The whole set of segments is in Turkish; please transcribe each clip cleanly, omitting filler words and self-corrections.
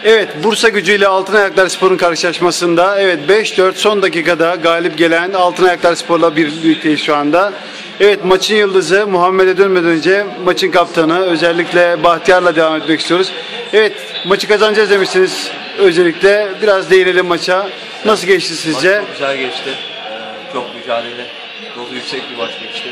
Evet, Bursa Gücü ile Altınayaklar Spor'un karşılaşmasında 5-4 son dakikada galip gelen Altınayaklar Spor'la birlikteyiz şu anda. Evet, maçın yıldızı Muhammed'e dönmeden önce maçın kaptanı özellikle Bahtiyar'la devam etmek istiyoruz. Evet, maçı kazanacağız demişsiniz. Özellikle biraz değinelim maça. Nasıl geçti sizce? Maç çok güzel geçti. Çok mücadele, dolu yüksek bir maç geçti.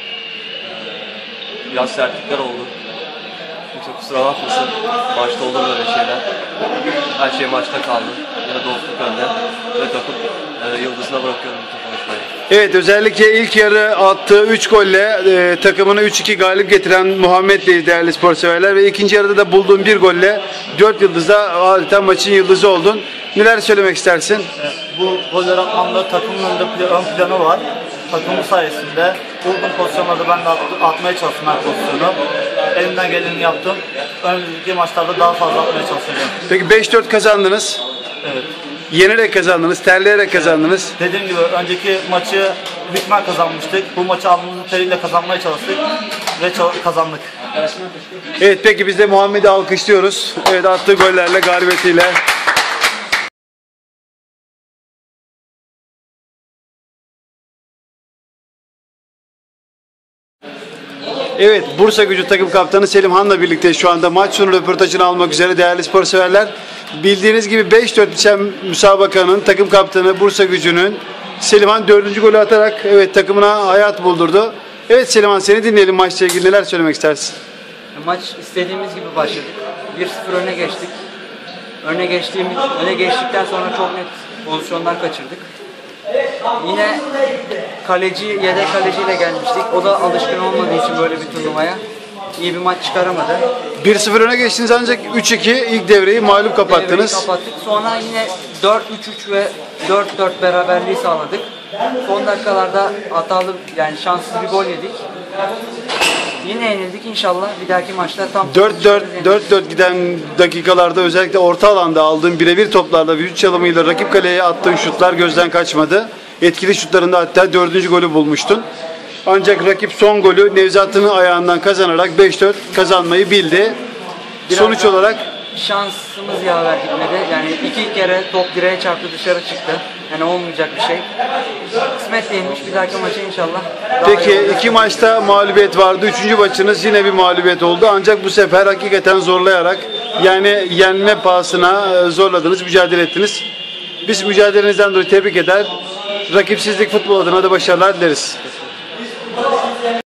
Biraz sertlikler oldu. Kimse kusura bakmasın. Maçta olur böyle şeyler. Her şey maçta kaldı. Yine dostluk önde. Ve takım yıldızına bırakıyorum bu konuşmayı. Evet, özellikle ilk yarı attığı 3 golle takımını 3-2 galip getiren Muhammed'le değerli spor severler ve ikinci yarıda da bulduğun bir golle 4 yıldızda adeta maçın yıldızı oldun. Neler söylemek istersin? Bu goller atmamda takımın önünde ön planı var. Takımın sayesinde bulduğum pozisyonlarda ben de atmaya çalıştım her pozisyonu. Elimden geleni yaptım. Önümüzdeki maçlarda daha fazla atmaya çalışacağım. Peki 5-4 kazandınız. Evet. Yenerek kazandınız, terleyerek kazandınız. Dediğim gibi önceki maçı hükmen kazanmıştık. Bu maçı alnımızın teriyle kazanmaya çalıştık ve kazandık. Evet, peki biz de Muhammed'i alkışlıyoruz. Evet, attığı gollerle, galibiyetiyle. Evet, Bursa Gücü takım kaptanı Selim Han'la birlikte şu anda maç sonu röportajını almak üzere değerli spor severler. Bildiğiniz gibi 5-4 biten müsabakanın takım kaptanı Bursa Gücü'nün Selim Han 4. golü atarak takımına hayat buldurdu. Evet Selim Han, seni dinleyelim, maçla ilgili neler söylemek istersin? Maç istediğimiz gibi başladık. 1-0 öne geçtik. Öne geçtikten sonra çok net pozisyonlar kaçırdık. Yine yedek kaleciyle gelmiştik. O da alışkın olmadığı için böyle bir turnuvaya iyi bir maç çıkaramadı. 1-0 öne geçtiniz ancak 3-2 ilk devreyi mağlup kapattınız. Devreyi kapattık. Sonra yine 4-3-3 ve 4-4 beraberliği sağladık. Son dakikalarda hatalı, yani şanssız bir gol yedik. Yine yenildik, inşallah bir dahaki maçta tam 4-4 giden dakikalarda özellikle orta alanda aldığın birebir toplarla vücut çalımıyla rakip kaleye attığın şutlar gözden kaçmadı. Etkili şutlarında hatta 4. golü bulmuştun. Ancak rakip son golü Nevzat'ın ayağından kazanarak 5-4 kazanmayı bildi. Sonuç olarak şansımız yaver gitmedi. Yani 2 kere top direğe çarptı, dışarı çıktı. Yani olmayacak bir şey. Kısmet değilmiş. Bir dahaki maça inşallah. Peki 2 maçta mağlubiyet vardı. 3. maçınız yine bir mağlubiyet oldu. Ancak bu sefer hakikaten zorlayarak, yani yenme pahasına zorladınız, mücadele ettiniz. Biz mücadelenizden dolayı tebrik eder. Rakipsizlik futbol adına da başarılar dileriz.